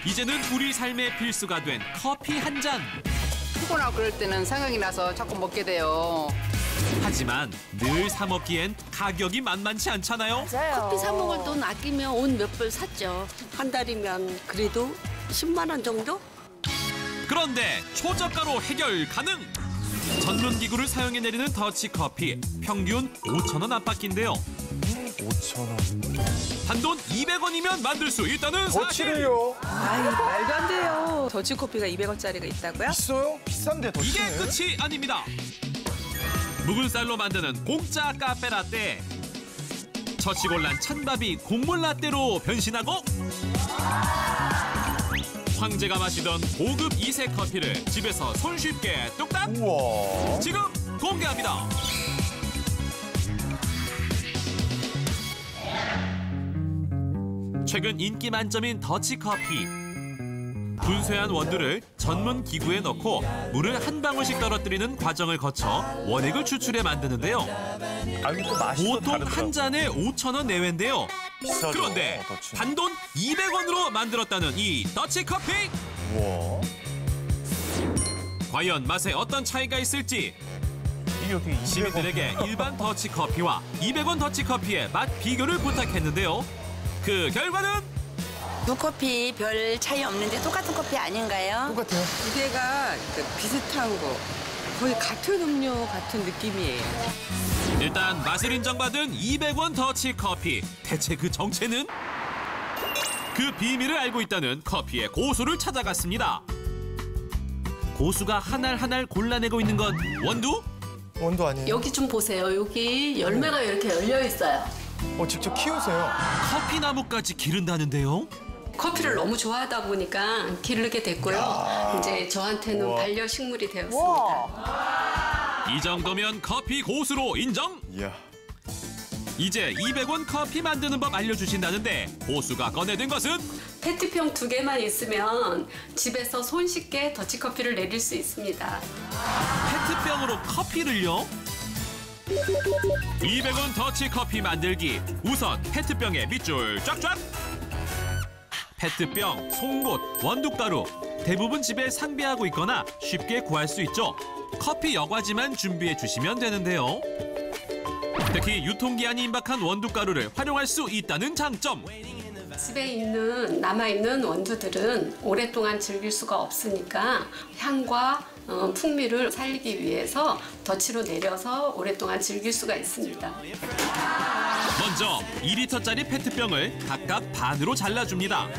이제는 우리 삶의 필수가 된 커피 한 잔. 피곤하고 그럴 때는 생각이 나서 자꾸 먹게 돼요. 하지만 늘 사 먹기엔 가격이 만만치 않잖아요. 커피 사 먹을 돈 아끼면 옷 몇 벌 샀죠. 한 달이면 그래도 10만 원 정도? 그런데 초저가로 해결 가능! 전문 기구를 사용해 내리는 더치커피 평균 5,000원 안팎인데요. 5,000원. 단돈 200원이면 만들 수 있다는 사실! 더치를요? 아이, 말도 안 돼요. 더치커피가 200원짜리가 있다고요? 있어요? 비싼데 이게 더치는? 끝이 아닙니다. 묵은 쌀로 만드는 공짜 카페라떼. 처치곤란 찬밥이 곡물 라떼로 변신하고 황제가 마시던 고급 이색 커피를 집에서 손쉽게 뚝딱! 우와. 지금 공개합니다. 최근 인기 만점인 더치커피. 분쇄한 원두를 전문 기구에 넣고 물을 한 방울씩 떨어뜨리는 과정을 거쳐 원액을 추출해 만드는데요. 아, 이거 또 맛이 또 보통 다르더라고요. 한 잔에 5,000원 내외인데요. 비싸죠, 그런데 더치. 단돈 200원으로 만들었다는 이 더치커피. 우와. 과연 맛에 어떤 차이가 있을지 이게 이렇게 200원. 시민들에게 일반 더치커피와 200원 더치커피의 맛 비교를 부탁했는데요. 그 결과는 두 커피 별 차이 없는데 똑같은 커피 아닌가요? 똑같아요. 두 개가 비슷한 거. 거의 같은 음료 같은 느낌이에요. 일단 맛을 인정받은 200원 더치커피. 대체 그 정체는? 그 비밀을 알고 있다는 커피의 고수를 찾아갔습니다. 고수가 한 알 한 알 골라내고 있는 건 원두? 원두 아니에요? 여기 좀 보세요. 여기 열매가 이렇게 열려 있어요. 직접 키우세요. 커피 나무까지 기른다는데요? 커피를 너무 좋아하다 보니까 기르게 됐고요. 이제 저한테는 우와. 반려식물이 되었습니다. 이 정도면 커피 고수로 인정? 이야. 이제 200원 커피 만드는 법 알려주신다는데 고수가 꺼내든 것은? 페트병 2개만 있으면 집에서 손쉽게 더치커피를 내릴 수 있습니다. 페트병으로 커피를요? 200원 더치커피 만들기. 우선 페트병에 밑줄 쫙쫙. 페트병, 송곳, 원두가루. 대부분 집에 상비하고 있거나 쉽게 구할 수 있죠. 커피 여과지만 준비해 주시면 되는데요. 특히 유통기한이 임박한 원두가루를 활용할 수 있다는 장점. 집에 있는 남아있는 원두들은 오랫동안 즐길 수가 없으니까 향과 풍미를 살리기 위해서 더치로 내려서 오랫동안 즐길 수가 있습니다. 먼저 2리터짜리 페트병을 각각 반으로 잘라줍니다.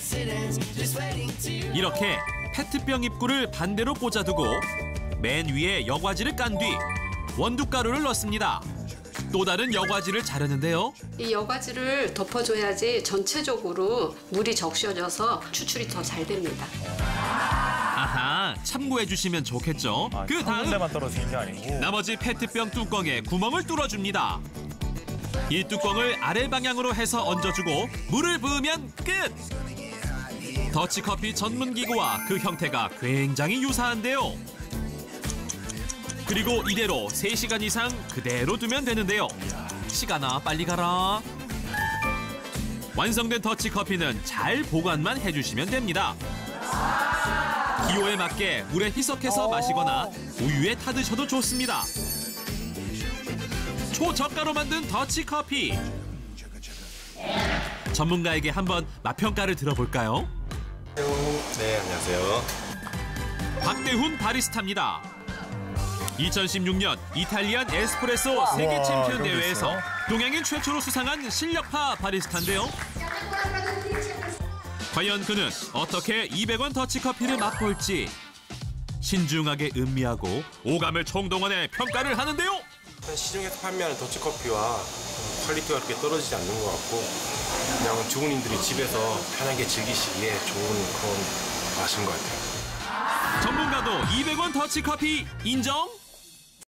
이렇게 페트병 입구를 반대로 꽂아두고 맨 위에 여과지를 깐 뒤 원두가루를 넣습니다. 또 다른 여과지를 자르는데요. 이 여과지를 덮어줘야지 전체적으로 물이 적셔져서 추출이 더 잘 됩니다. 아하, 참고해 주시면 좋겠죠. 그 한 다음 군데만 떨어지는 게 아니고. 나머지 페트병 뚜껑에 구멍을 뚫어줍니다. 이 뚜껑을 아래 방향으로 해서 얹어주고 물을 부으면 끝! 더치커피 전문기구와 그 형태가 굉장히 유사한데요. 그리고 이대로 3시간 이상 그대로 두면 되는데요. 시간아 빨리 가라. 완성된 더치커피는 잘 보관만 해주시면 됩니다. 기호에 맞게 물에 희석해서 마시거나 우유에 타드셔도 좋습니다. 초저가로 만든 더치커피. 전문가에게 한번 맛평가를 들어볼까요? 네, 안녕하세요. 박대훈 바리스타입니다. 2016년 이탈리안 에스프레소 세계 챔피언 이런 게 대회에서 있어요? 동양인 최초로 수상한 실력파 바리스타인데요. 과연 그는 어떻게 200원 더치커피를 맛볼지 신중하게 음미하고 오감을 총동원해 평가를 하는데요. 시중에서 판매하는 더치커피와 퀄리티가 그렇게 떨어지지 않는 것 같고 그냥 주부님들이 집에서 편하게 즐기시기에 좋은 그런 맛인 것 같아요. 전문가도 200원 더치커피 인정?